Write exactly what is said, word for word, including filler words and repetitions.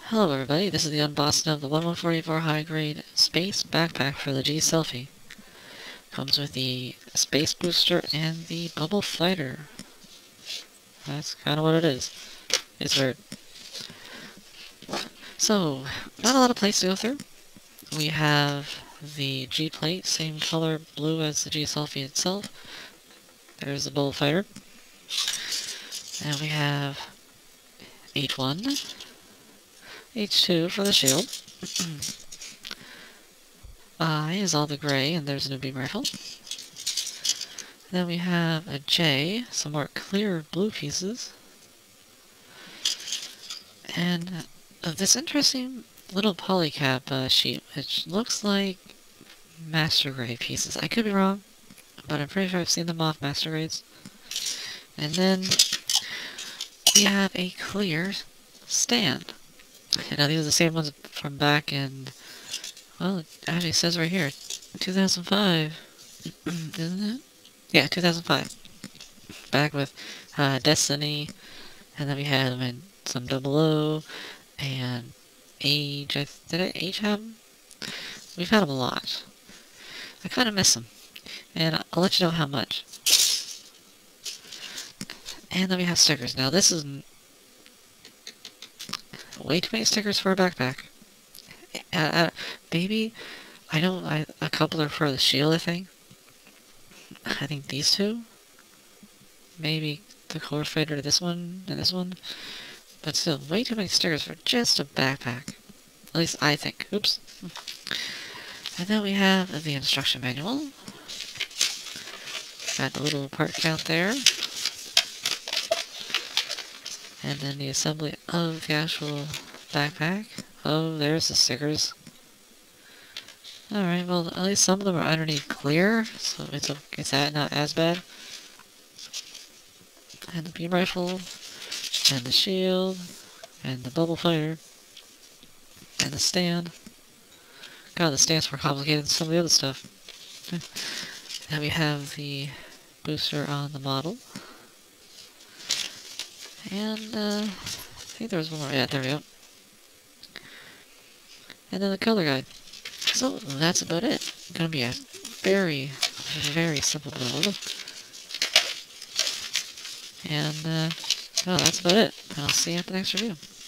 Hello everybody, this is the unboxing of the eleven forty-four high grade space backpack for the G-Selfie. Comes with the space booster and the bubble fighter. That's kind of what it is. It's weird. So, not a lot of plates to go through. We have the G plate, same color blue as the G-Selfie itself. There's the bubble fighter. And we have H one, H two for the shield. I is all the gray, and there's a new beam rifle. Then we have a J, some more clear blue pieces. And uh, this interesting little polycap uh, sheet, which looks like Master Grade pieces. I could be wrong, but I'm pretty sure I've seen them off Master Grades. And then we have a clear stand. Now these are the same ones from back in, well, it actually says right here, two thousand five, isn't it? Yeah, two thousand five. Back with uh, Destiny, and then we had them in some Double O, and Age. I, did I Age have them? We've had them a lot. I kind of miss them, and I'll let you know how much. And then we have stickers. Now this is way too many stickers for a backpack. Uh, uh, maybe, I know I, a couple are for the shield, I think. I think these two. Maybe the core fighter to this one and this one. But still, way too many stickers for just a backpack. At least I think. Oops. And then we have the instruction manual. Got the little part count there. And then the assembly of the actual backpack. Oh, there's the stickers. Alright, well, at least some of them are underneath clear, so it's, a, it's not as bad. And the beam rifle, and the shield, and the bubble fighter, and the stand. God, the stand's more complicated than some of the other stuff. Then we have the booster on the model. And, uh, I think there was one more. Yeah, there we go. And then the color guide. So, that's about it. Gonna be a very, very simple build. And, uh, well, that's about it. I'll see you at the next review.